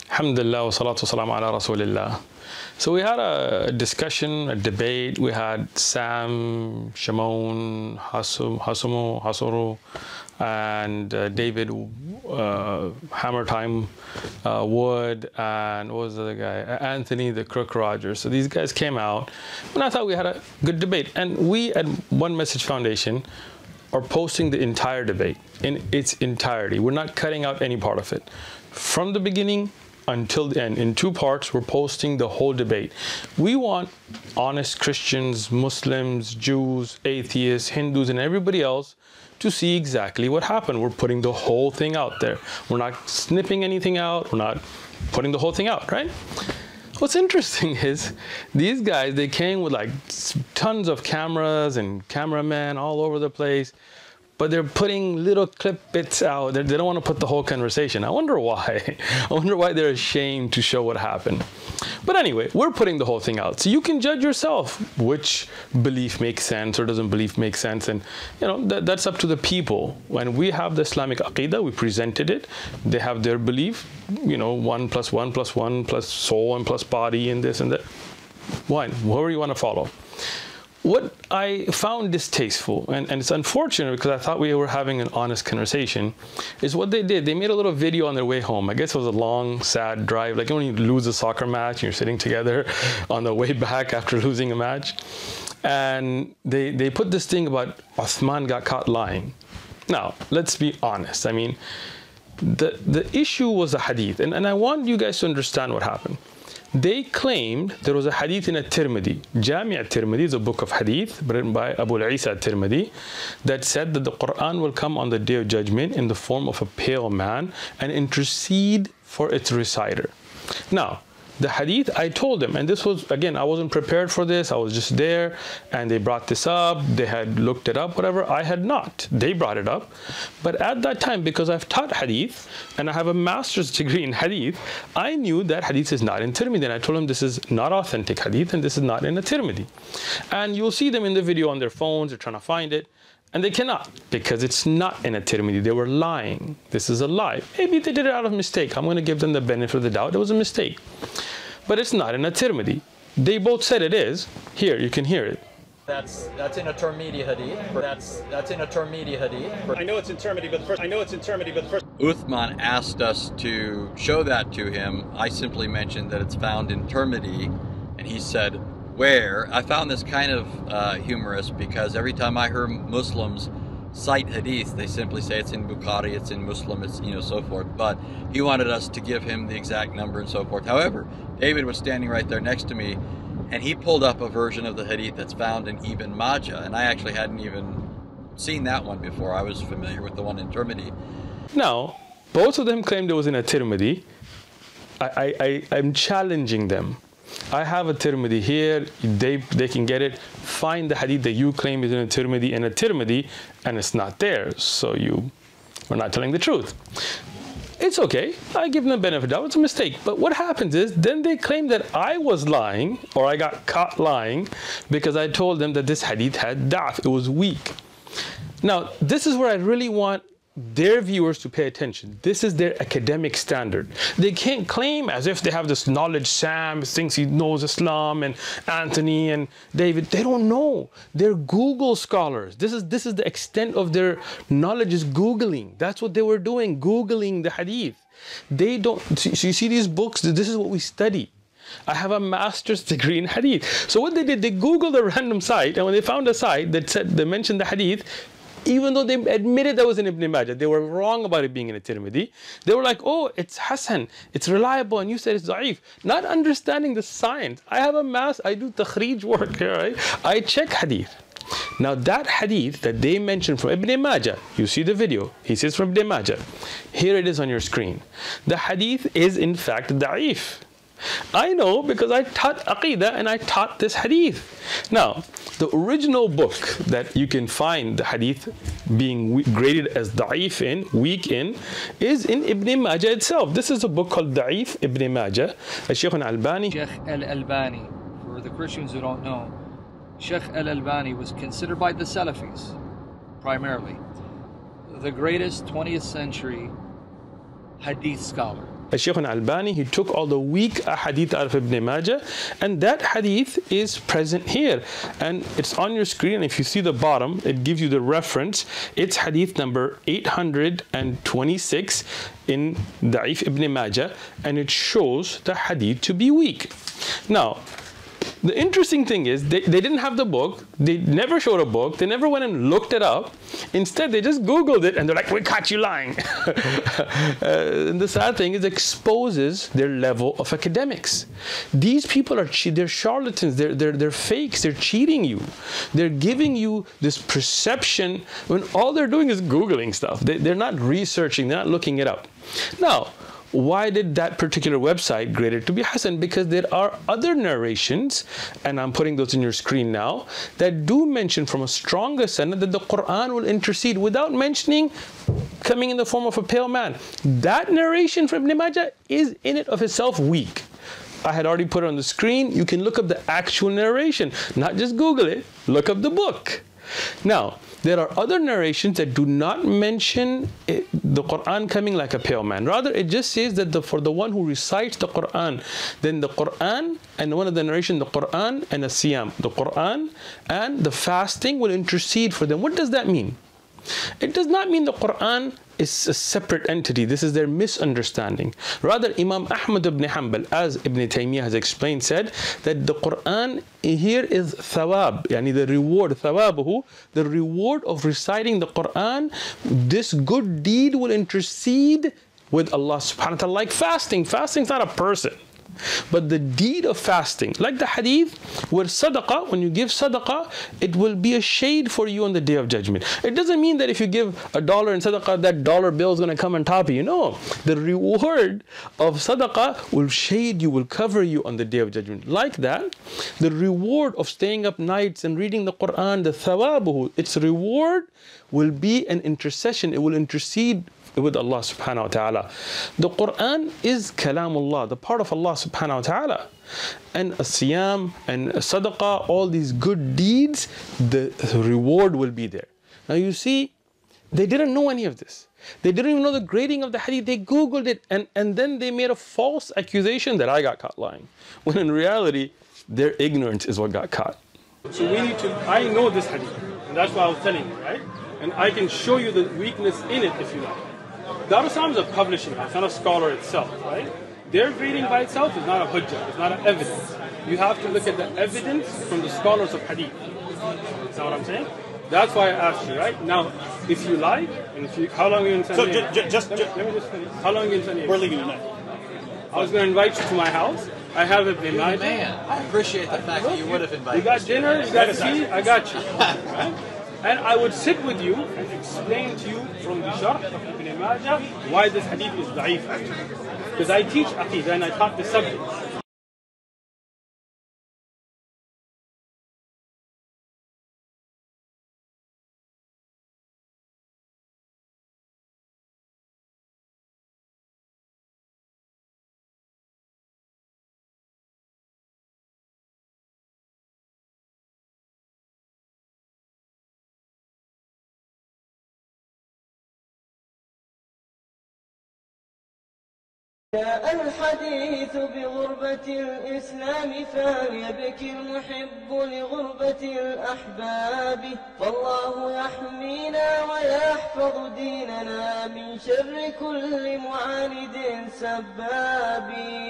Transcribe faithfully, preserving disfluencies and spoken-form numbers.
Alhamdulillah wa salatu wa salam ala Rasulillah. So we had a discussion, a debate. We had Sam, Shimon, Hasum, Hasumo, Hasuru, and uh, David uh, Hammer Time uh, Wood, and what was the other guy? Anthony the Crook Rogers. So these guys came out, and I thought we had a good debate. And we at One Message Foundation are posting the entire debate in its entirety. We're not cutting out any part of it. From the beginning until the end, in two parts, we're posting the whole debate. We want honest Christians, Muslims, Jews, atheists, Hindus, and everybody else to see exactly what happened. We're putting the whole thing out there. We're not snipping anything out. We're not putting the whole thing out, right? What's interesting is these guys, they came with like tons of cameras and cameramen all over the place, but they're putting little clip bits out. They're, they don't want to put the whole conversation. I wonder why. I wonder why they're ashamed to show what happened. But anyway, we're putting the whole thing out. So you can judge yourself which belief makes sense or doesn't belief make sense. And you know that, that's up to the people. When we have the Islamic Aqidah, we presented it. They have their belief, you know, one plus one plus one plus soul and plus body and this and that. One, whoever you want to follow. What I found distasteful, and, and it's unfortunate because I thought we were having an honest conversation, is what they did. They made a little video on their way home. I guess it was a long, sad drive. Like when you lose a soccer match and you're sitting together on the way back after losing a match. And they, they put this thing about Uthman got caught lying. Now, let's be honest. I mean, the, the issue was a hadith. And, and I want you guys to understand what happened. They claimed there was a hadith in At-Tirmidhi. Jami' At-Tirmidhi is a book of hadith written by Abu Isa At-Tirmidhi that said that the Quran will come on the Day of Judgment in the form of a pale man and intercede for its reciter. Now, the hadith, I told them, and this was, again, I wasn't prepared for this. I was just there, and they brought this up. They had looked it up, whatever. I had not. They brought it up. But at that time, because I've taught hadith, and I have a master's degree in hadith, I knew that hadith is not in Tirmidhi. And I told them this is not authentic hadith, and this is not in a Tirmidhi. And you'll see them in the video on their phones. They're trying to find it. And they cannot, because it's not in a Tirmidhi. They were lying. This is a lie. Maybe they did it out of mistake. I'm going to give them the benefit of the doubt. It was a mistake. But it's not in a Tirmidhi. They both said it is. Here, you can hear it. That's that's in a Tirmidhi hadith. That's that's in a Tirmidhi hadith. I know it's in Tirmidhi, but the first I know it's in Tirmidhi, but the first Uthman asked us to show that to him. I simply mentioned that it's found in Tirmidhi, and he said, where? I found this kind of uh, humorous because every time I hear Muslims cite hadith, they simply say it's in Bukhari, it's in Muslim, it's, you know, so forth. But he wanted us to give him the exact number and so forth. However, David was standing right there next to me, and he pulled up a version of the hadith that's found in Ibn Majah, and I actually hadn't even seen that one before. I was familiar with the one in Tirmidhi. Now, both of them claimed it was in a Tirmidhi. I, I, I, I'm challenging them. I have a Tirmidhi here. They, they can get it. Find the hadith that you claim is in a Tirmidhi in a Tirmidhi, and it's not there. So you are not telling the truth. It's okay. I give them the benefit of the doubt. It's a mistake. But what happens is then they claim that I was lying, or I got caught lying, because I told them that this hadith had da'f. It was weak. Now, this is where I really want their viewers to pay attention. This is their academic standard. They can't claim as if they have this knowledge. Sam thinks he knows Islam, and Anthony and David, they don't know. They're Google scholars. This is, this is the extent of their knowledge, is Googling. That's what they were doing, Googling the hadith. They don't, so you see these books, this is what we study. I have a master's degree in hadith. So what they did, they Googled a random site, and when they found a site that said, they mentioned the hadith, even though they admitted that was in Ibn Majah, they were wrong about it being in a Tirmidhi. They were like, oh, it's Hasan, it's reliable, and you said it's da'if. Not understanding the science. I have a mass, I do takhrij work here, right? I check hadith. Now that hadith that they mentioned from Ibn Majah, you see the video, he says from Ibn Majah. Here it is on your screen. The hadith is in fact da'if. I know because I taught Aqidah and I taught this hadith. Now, the original book that you can find the hadith being graded as da'if in, weak in, is in Ibn Majah itself. This is a book called Da'if Ibn Majah. Shaykh al-Albani. Shaykh al-Albani, for the Christians who don't know, Shaykh al-Albani was considered by the Salafis, primarily, the greatest twentieth century hadith scholar. Shaykh al-Albani, he took all the weak hadith out of Ibn Majah, and that hadith is present here. And it's on your screen. If you see the bottom, it gives you the reference. It's hadith number eight hundred twenty-six in Da'if Ibn Majah, and it shows the hadith to be weak. Now, the interesting thing is they, they didn't have the book, they never showed a book, they never went and looked it up. Instead, they just Googled it and they're like, we caught you lying. uh, and the sad thing is it exposes their level of academics. These people are, they're charlatans, they're, they're, they're fakes, they're cheating you. They're giving you this perception when all they're doing is Googling stuff. They, they're not researching, they're not looking it up. Now, why did that particular website grade it to be Hasan? Because there are other narrations, and I'm putting those in your screen now, that do mention from a stronger sanad that the Quran will intercede without mentioning coming in the form of a pale man. That narration from Ibn Majah is in it of itself weak. I had already put it on the screen. You can look up the actual narration, not just Google it, look up the book. Now, there are other narrations that do not mention it, the Quran coming like a pale man. Rather, it just says that the, for the one who recites the Quran, then the Quran, and one of the narrations, the Quran and the Siyam, the Quran and the fasting will intercede for them. What does that mean? It does not mean the Quran is a separate entity. This is their misunderstanding. Rather, Imam Ahmad ibn Hanbal, as Ibn Taymiyyah has explained, said that the Quran here is thawab, yani the reward, thawabuhu, the reward of reciting the Quran. This good deed will intercede with Allah subhanahu wa ta'ala, like fasting. Fasting is not a person, but the deed of fasting, like the hadith where sadaqah, when you give sadaqah, it will be a shade for you on the day of judgment. It doesn't mean that if you give a dollar in sadaqah, that dollar bill is going to come on top of you. No, the reward of sadaqah will shade you, will cover you on the day of judgment. Like that, the reward of staying up nights and reading the Quran, the thawabuhu, its reward will be an intercession. It will intercede with Allah subhanahu wa ta'ala. The Quran is kalamullah, the part of Allah subhanahu wa ta'ala. And a siyam and a sadaqah, all these good deeds, the reward will be there. Now you see, they didn't know any of this. They didn't even know the grading of the hadith. They Googled it, and, and then they made a false accusation that I got caught lying. When in reality, their ignorance is what got caught. So we need to, I know this hadith, and that's why I was telling you, right? And I can show you the weakness in it if you like. Darul Salam is a publishing house, not a scholar itself, right? Their grading by itself is not a hujjah, it's not an evidence. You have to look at the evidence from the scholars of hadith. Is that what I'm saying? That's why I asked you, right? Now, if you like, and if you, how long are you in San Diego? So ju- ju- just, let, ju- me, let me just finish. How long are you in San Diego? We're leaving tonight. I was going to invite you to my house. I have it in my Man, I appreciate the fact that you would have invited You got us. dinner, you got tea, I got you. Right? And I would sit with you and explain to you from the Sharh of Ibn Majah why this hadith is da'if actually. Because I teach Aqidah and I taught the subject. جاء الحديث بغربة الإسلام فهل يبكي المحب لغربة الأحباب فالله يحمينا ويحفظ ديننا من شر كل معاند سباب